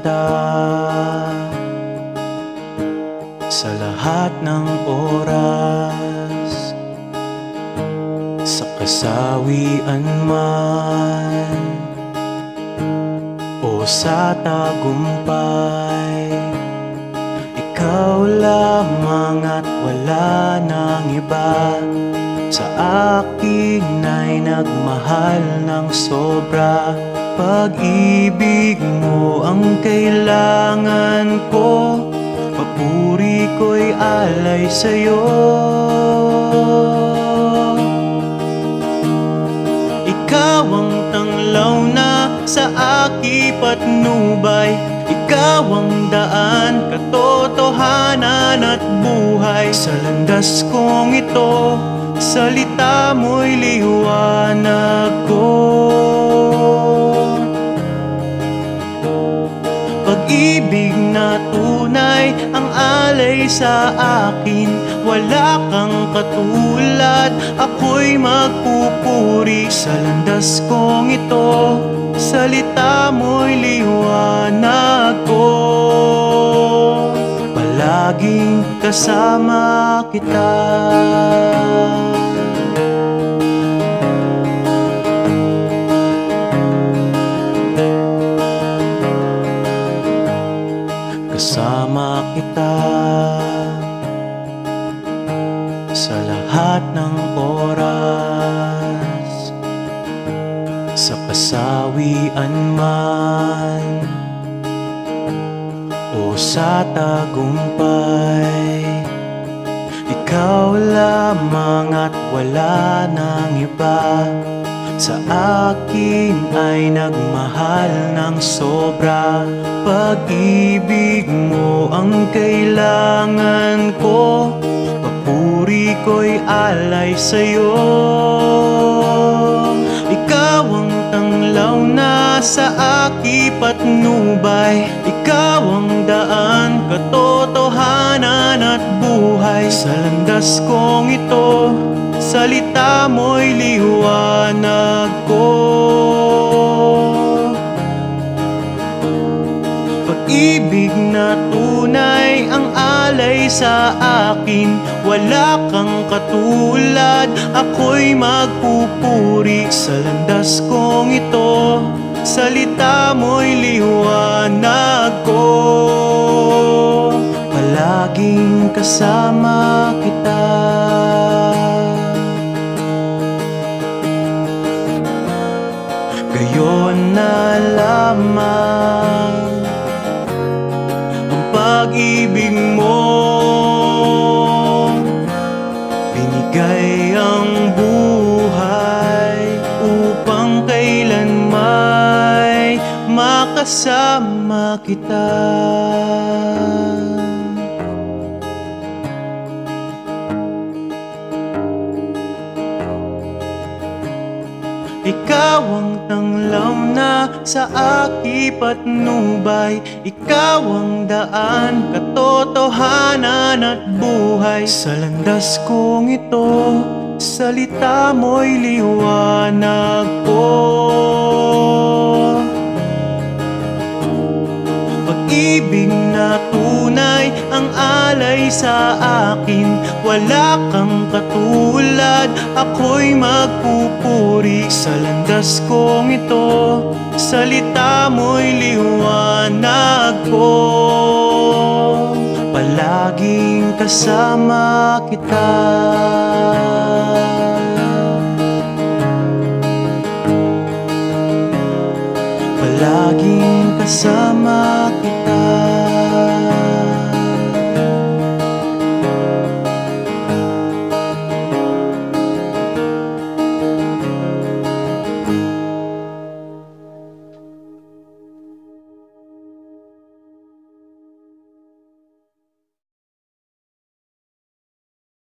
kita sa lahat ng oras, sa kasawian man o sa tagumpay. Ikaw lamang at wala nang iba. Sa akin ay nagmahal ng sobra. Pag-ibig mo ang kailangan ko, papuri ko'y alay sa'yo. Ikaw ang tanglaw na sa aking patnubay. Ikaw ang daan, katotohanan at buhay. Sa landas kong ito, salita mo'y liwanag ko. Pag-ibig na tunay ang alay sa akin. Wala kang katulad, ako'y magpupuri. Sa landas kong ito, salita mo'y liwanag ko. Palaging kasama kita. Kasama kita sa lahat ng oras, sa kasawian man o sa tagumpay. Ikaw lamang at wala nang iba. Sa akin ay nagmahal ng sobra. Pag-ibig mo ang kailangan ko, papuri ko'y alay sa'yo. Ikaw ang tanglaw na sa aking patnubay. Ikaw ang daan, katotohanan at buhay. Sa landas kong ito, salita mo'y liwanag ko. Pag-ibig na tunay ang alay sa akin. Wala kang katulad, ako'y magpupuri. Sa landas kong ito, salita mo'y liwanag ko. Palaging kasama kita. Gayon na lamang ang pag-ibig mo. Binigay ang buhay upang kailanman makasama kita. Ikaw ang tanglaw na sa aking patnubay. Ikaw ang daan, katotohanan at buhay. Sa landas kong ito, salita mo'y liwanag ko. Pag-ibig na tunay ang alay sa akin. Wala kang katulad, ako'y magpupuri. Sa landas kong ito, salita mo'y liwanag ko. Palaging kasama kita. Palaging kasama